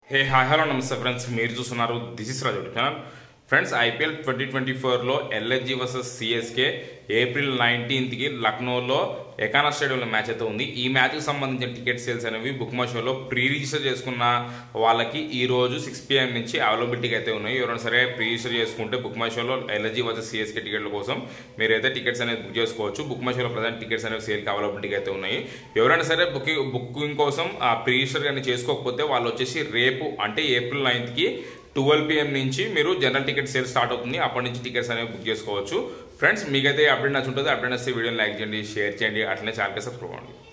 హే hi hello నమస్తే friends, మీరు చూస్తున్నారు this is Raju channel. Friends, IPL 2024లో ఎల్ఎస్జీ వర్సెస్ సిఎస్కే ఏప్రిల్ 19కి లక్నోలో ఎకానా స్టేడియంలో మ్యాచ్ అయితే ఉంది. ఈ మ్యాచ్కి సంబంధించిన టికెట్ సేల్స్ అనేవి బుక్ మై షోలో ప్రీ రిజిస్టర్ చేసుకున్న వాళ్ళకి ఈ రోజు 6 PM నుంచి అవైలబిలిటీకి అయితే ఉన్నాయి. ఎవరైనా సరే ప్రీ రిజిస్టర్ చేసుకుంటే బుక్ మై షోలో ఎల్ఎస్జీ వర్సెస్ సిఎస్కే టికెట్ల కోసం మీరైతే టికెట్స్ అనేది బుక్ చేసుకోవచ్చు. బుక్ మై షోలో ప్రజెంట్ టికెట్స్ అనేవి సేల్కి అవైలబిలిటీకి అయితే ఉన్నాయి. ఎవరైనా సరే బుకింగ్ కోసం ప్రీ రిజిస్టర్ కానీ చేసుకోకపోతే వాళ్ళు వచ్చేసి రేపు అంటే ఏప్రిల్ 9కి 12 PM నుంచి మీరు జనరల్ టికెట్ సేల్ స్టార్ట్ అవుతుంది. అప్పటి నుంచి టికెట్స్ అనేవి బుక్ చేసుకోవచ్చు. ఫ్రెండ్స్, మీకైతే అప్డేట్ నచ్చుంటుంది. అప్డేట్ నచ్చితే వీడియోని లైక్ చేయండి, షేర్ చేయండి, అట్లనే ఛానల్కి సబ్స్క్రైబ్ అవ్వండి.